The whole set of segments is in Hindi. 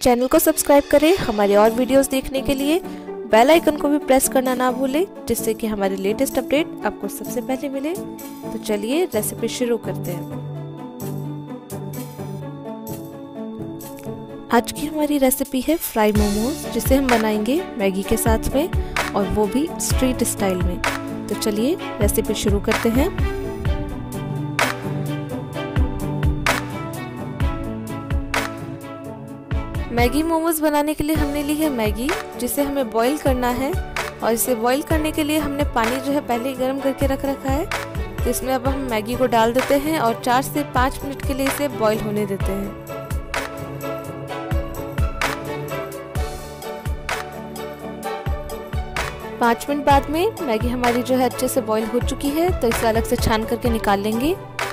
चैनल को सब्सक्राइब करें हमारे और वीडियोस देखने के लिए। बेल आइकन को भी प्रेस करना ना भूलें जिससे कि हमारे लेटेस्ट अपडेट आपको सबसे पहले मिले। तो चलिए रेसिपी शुरू करते हैं। आज की हमारी रेसिपी है फ्राई मोमोज, जिसे हम बनाएंगे मैगी के साथ में और वो भी स्ट्रीट स्टाइल में। तो चलिए रेसिपी शुरू करते हैं। मैगी मोमोज बनाने के लिए हमने ली है मैगी, जिसे हमें बॉईल करना है। और इसे बॉईल करने के लिए हमने पानी जो है पहले ही गर्म करके रख रखा है। तो इसमें अब हम मैगी को डाल देते हैं और 4 से 5 मिनट के लिए इसे बॉईल होने देते हैं। पाँच मिनट बाद में मैगी हमारी जो है अच्छे से बॉईल हो चुकी है, तो इसे अलग से छान करके निकाल लेंगे।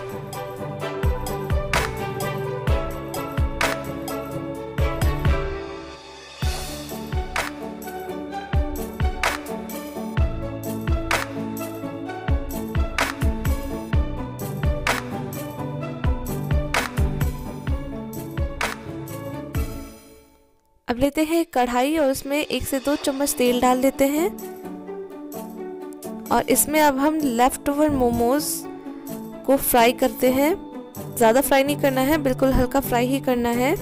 अब लेते हैं कढ़ाई और उसमें 1 से 2 चम्मच तेल डाल देते हैं। और इसमें अब हम लेफ्ट ओवर मोमोज को फ्राई करते हैं। ज़्यादा फ्राई नहीं करना है, बिल्कुल हल्का फ्राई ही करना है।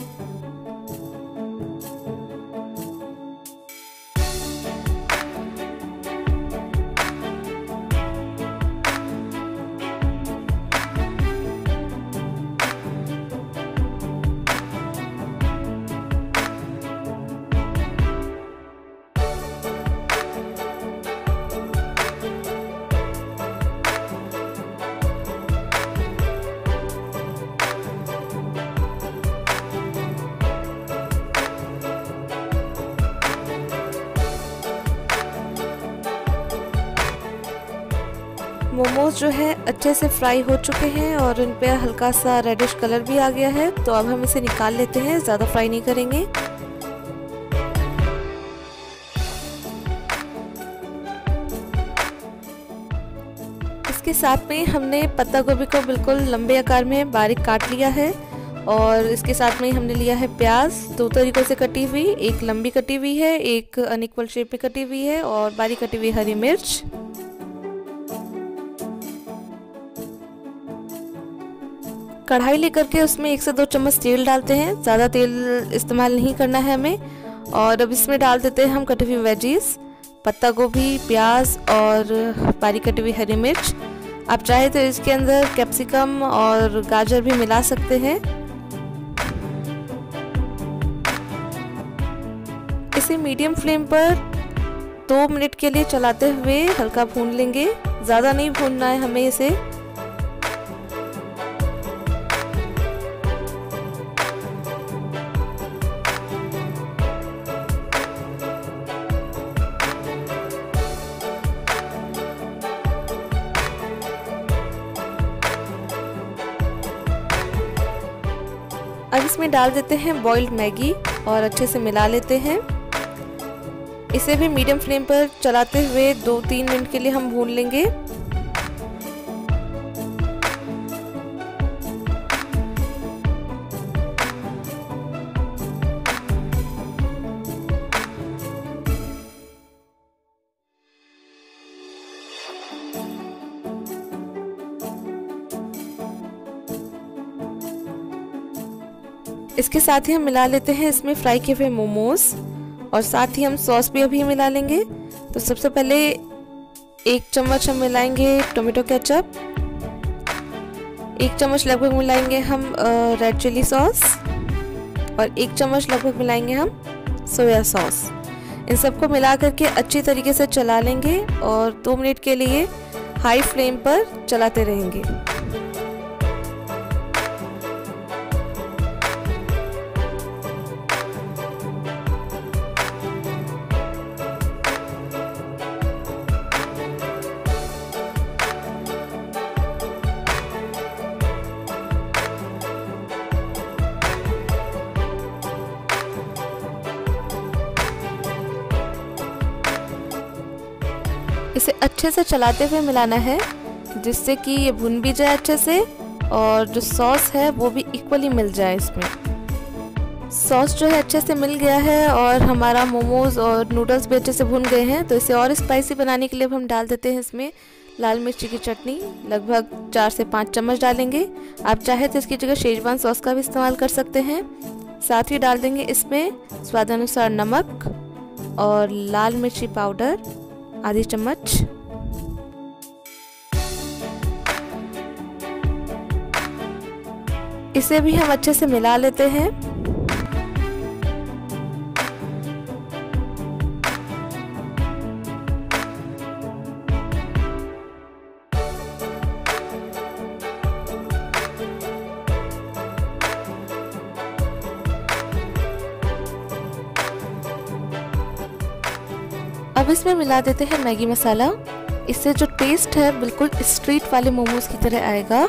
मोमोज जो है अच्छे से फ्राई हो चुके हैं और इन पे हल्का सा रेडिश कलर भी आ गया है। तो अब हम इसे निकाल लेते हैं, ज़्यादा फ्राई नहीं करेंगे। इसके साथ में हमने पत्ता गोभी को बिल्कुल लंबे आकार में बारीक काट लिया है। और इसके साथ में हमने लिया है प्याज, 2 तरीकों से कटी हुई, एक लंबी कटी हुई है, एक अनइक्वल शेप में कटी हुई है, और बारीक कटी हुई हरी मिर्च। कढ़ाई लेकर के उसमें 1 से 2 चम्मच तेल डालते हैं। ज़्यादा तेल इस्तेमाल नहीं करना है हमें। और अब इसमें डाल देते हैं हम कटी हुई वेजीज, पत्ता गोभी, प्याज और बारीक कटी हुई हरी मिर्च। आप चाहे तो इसके अंदर कैप्सिकम और गाजर भी मिला सकते हैं। इसे मीडियम फ्लेम पर 2 मिनट के लिए चलाते हुए हल्का भून लेंगे। ज़्यादा नहीं भूनना है हमें इसे। अब इसमें डाल देते हैं बॉइल्ड मैगी और अच्छे से मिला लेते हैं। इसे भी मीडियम फ्लेम पर चलाते हुए 2-3 मिनट के लिए हम भून लेंगे। इसके साथ ही हम मिला लेते हैं इसमें फ्राई किए हुए मोमोज और साथ ही हम सॉस भी अभी मिला लेंगे। तो सबसे पहले 1 चम्मच हम मिलाएंगे टोमेटो केचप, 1 चम्मच लगभग मिलाएंगे हम रेड चिली सॉस और 1 चम्मच लगभग मिलाएंगे हम सोया सॉस। इन सबको मिला करके अच्छी तरीके से चला लेंगे और 2 मिनट के लिए हाई फ्लेम पर चलाते रहेंगे। इसे अच्छे से चलाते हुए मिलाना है जिससे कि ये भुन भी जाए अच्छे से और जो सॉस है वो भी इक्वली मिल जाए इसमें। सॉस जो है अच्छे से मिल गया है और हमारा मोमोज और नूडल्स भी अच्छे से भुन गए हैं। तो इसे और स्पाइसी बनाने के लिए हम डाल देते हैं इसमें लाल मिर्ची की चटनी, लगभग 4 से 5 चम्मच डालेंगे। आप चाहे तो इसकी जगह शेजवान सॉस का भी इस्तेमाल कर सकते हैं। साथ ही डाल देंगे इसमें स्वादानुसार नमक और लाल मिर्ची पाउडर आधी चम्मच। इसे भी हम अच्छे से मिला लेते हैं। अब इसमें मिला देते हैं मैगी मसाला। इससे जो टेस्ट है बिल्कुल स्ट्रीट वाले मोमोज की तरह आएगा।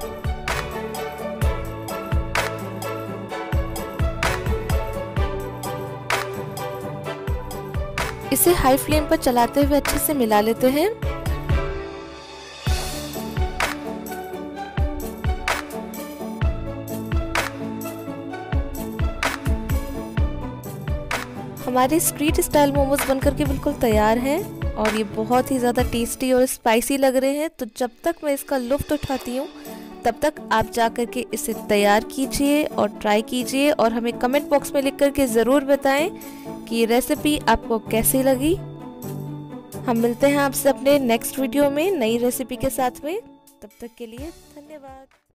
इसे हाई फ्लेम पर चलाते हुए अच्छे से मिला लेते हैं। हमारे स्ट्रीट स्टाइल मोमोज बनकर के बिल्कुल तैयार हैं और ये बहुत ही ज़्यादा टेस्टी और स्पाइसी लग रहे हैं। तो जब तक मैं इसका लुत्फ़ उठाती हूँ तब तक आप जा कर के इसे तैयार कीजिए और ट्राई कीजिए और हमें कमेंट बॉक्स में लिख कर के ज़रूर बताएं कि ये रेसिपी आपको कैसी लगी। हम मिलते हैं आपसे अपने नेक्स्ट वीडियो में नई रेसिपी के साथ में। तब तक के लिए धन्यवाद।